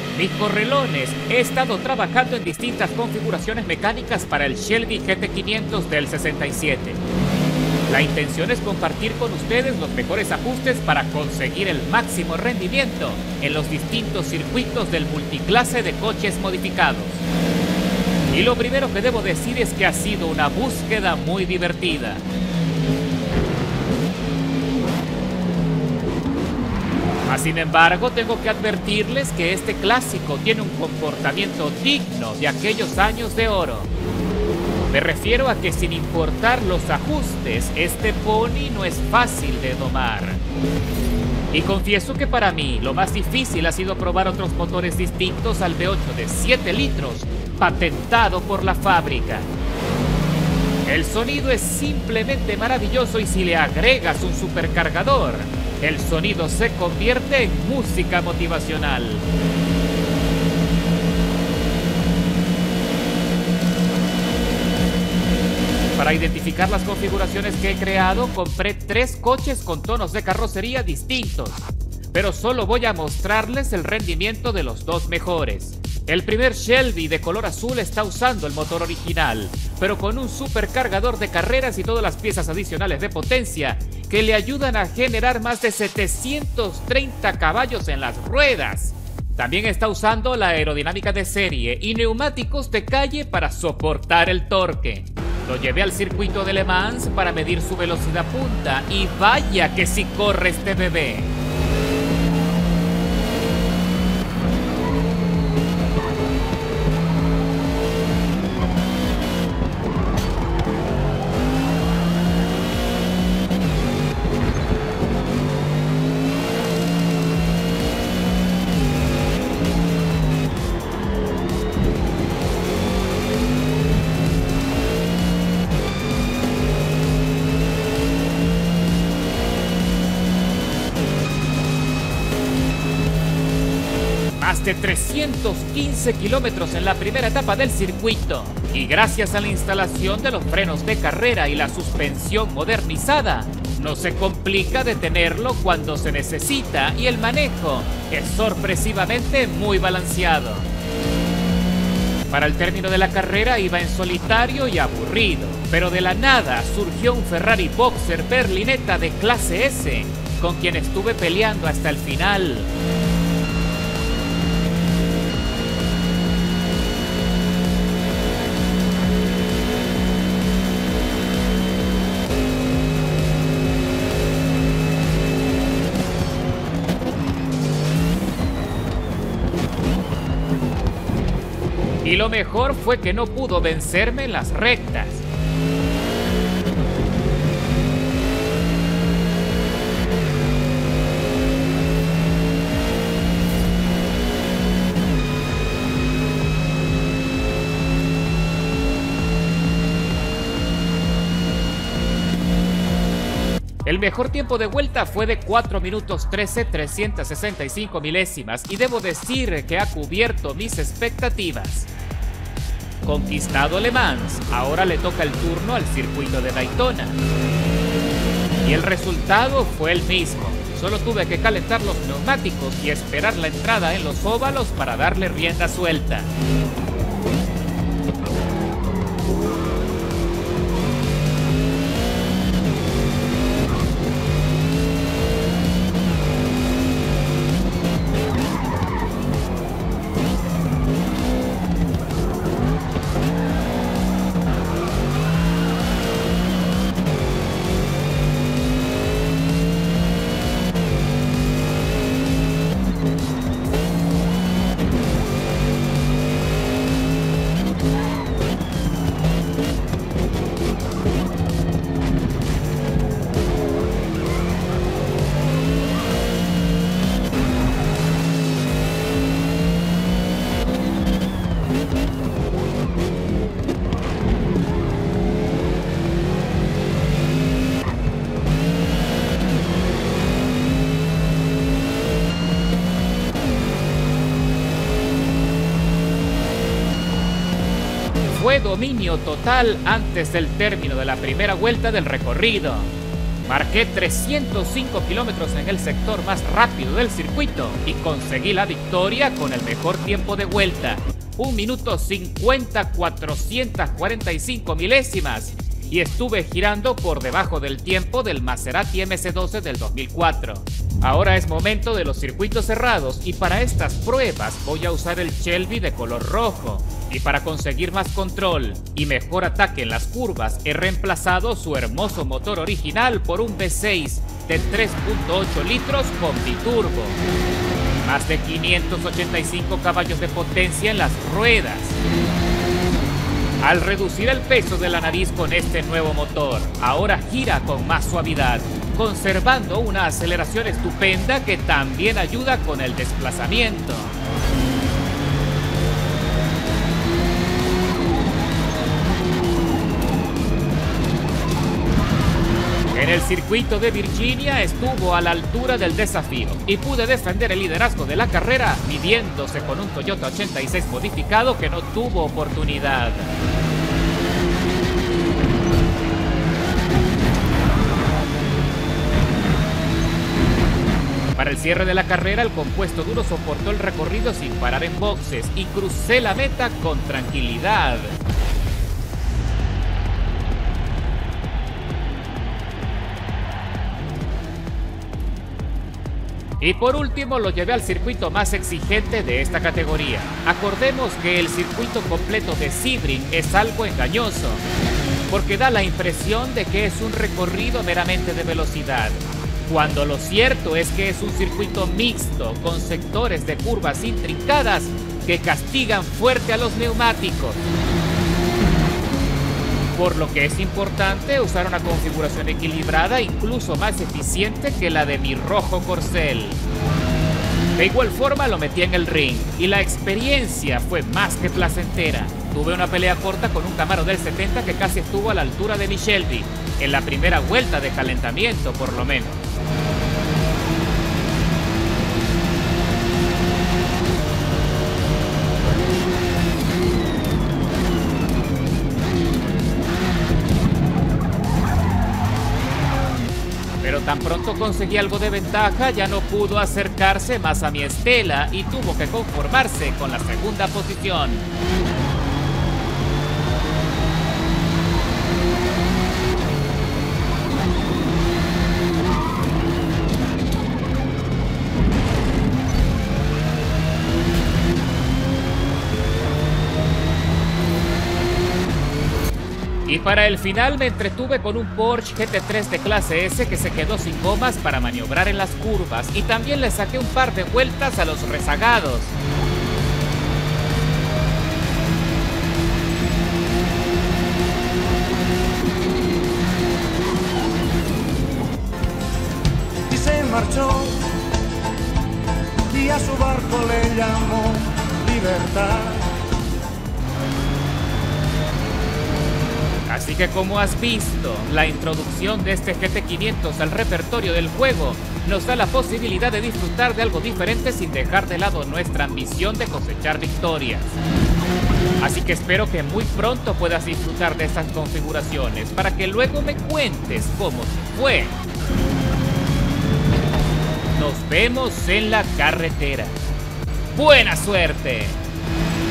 Mis correlones, he estado trabajando en distintas configuraciones mecánicas para el Shelby GT500 del 67. La intención es compartir con ustedes los mejores ajustes para conseguir el máximo rendimiento en los distintos circuitos del multiclase de coches modificados. Y lo primero que debo decir es que ha sido una búsqueda muy divertida. Sin embargo, tengo que advertirles que este clásico tiene un comportamiento digno de aquellos años de oro. Me refiero a que sin importar los ajustes, este pony no es fácil de domar. Y confieso que para mí lo más difícil ha sido probar otros motores distintos al V8 de 7 litros, patentado por la fábrica. El sonido es simplemente maravilloso y si le agregas un supercargador, el sonido se convierte en música motivacional. Para identificar las configuraciones que he creado, compré 3 coches con tonos de carrocería distintos, pero solo voy a mostrarles el rendimiento de los 2 mejores. El primer Shelby de color azul está usando el motor original, pero con un supercargador de carreras y todas las piezas adicionales de potencia que le ayudan a generar más de 730 caballos en las ruedas. También está usando la aerodinámica de serie y neumáticos de calle para soportar el torque. Lo llevé al circuito de Le Mans para medir su velocidad punta y vaya que sí corre este bebé. Más de 315 kilómetros en la primera etapa del circuito y gracias a la instalación de los frenos de carrera y la suspensión modernizada, no se complica detenerlo cuando se necesita y el manejo es sorpresivamente muy balanceado. Para el término de la carrera iba en solitario y aburrido, pero de la nada surgió un Ferrari Boxer Berlinetta de clase S, con quien estuve peleando hasta el final. Y lo mejor fue que no pudo vencerme en las rectas. El mejor tiempo de vuelta fue de 4 minutos 13 365 milésimas y debo decir que ha cubierto mis expectativas. Conquistado Le Mans, ahora le toca el turno al circuito de Daytona. Y el resultado fue el mismo. Solo tuve que calentar los neumáticos y esperar la entrada en los óvalos para darle rienda suelta. Fue dominio total antes del término de la primera vuelta del recorrido. Marqué 305 kilómetros en el sector más rápido del circuito y conseguí la victoria con el mejor tiempo de vuelta, 1 minuto 50,445 milésimas, y estuve girando por debajo del tiempo del Maserati MC12 del 2004. Ahora es momento de los circuitos cerrados y para estas pruebas voy a usar el Shelby de color rojo. Y para conseguir más control y mejor ataque en las curvas he reemplazado su hermoso motor original por un V6 de 3.8 litros con biturbo. Más de 585 caballos de potencia en las ruedas. Al reducir el peso de la nariz con este nuevo motor, ahora gira con más suavidad, conservando una aceleración estupenda que también ayuda con el desplazamiento. En el circuito de Virginia estuvo a la altura del desafío y pude defender el liderazgo de la carrera midiéndose con un Toyota 86 modificado que no tuvo oportunidad. Para el cierre de la carrera, el compuesto duro soportó el recorrido sin parar en boxes y crucé la meta con tranquilidad. Y por último lo llevé al circuito más exigente de esta categoría. Acordemos que el circuito completo de Sebring es algo engañoso, porque da la impresión de que es un recorrido meramente de velocidad, cuando lo cierto es que es un circuito mixto con sectores de curvas intrincadas que castigan fuerte a los neumáticos. Por lo que es importante usar una configuración equilibrada, incluso más eficiente que la de mi rojo Corcel. De igual forma lo metí en el ring y la experiencia fue más que placentera. Tuve una pelea corta con un Camaro del 70 que casi estuvo a la altura de mi Shelby, en la primera vuelta de calentamiento por lo menos. Pero tan pronto conseguí algo de ventaja, ya no pudo acercarse más a mi estela y tuvo que conformarse con la segunda posición. Y para el final me entretuve con un Porsche GT3 de clase S que se quedó sin gomas para maniobrar en las curvas y también le saqué un par de vueltas a los rezagados. Y se marchó y a su barco le llamó Libertad. Así que como has visto, la introducción de este GT500 al repertorio del juego nos da la posibilidad de disfrutar de algo diferente sin dejar de lado nuestra ambición de cosechar victorias. Así que espero que muy pronto puedas disfrutar de estas configuraciones para que luego me cuentes cómo te fue. Nos vemos en la carretera. ¡Buena suerte!